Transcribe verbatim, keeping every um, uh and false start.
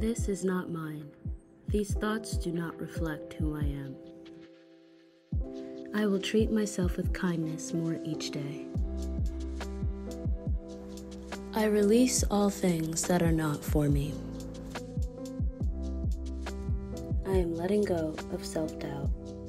This is not mine. These thoughts do not reflect who I am. I will treat myself with kindness more each day. I release all things that are not for me. I am letting go of self-doubt.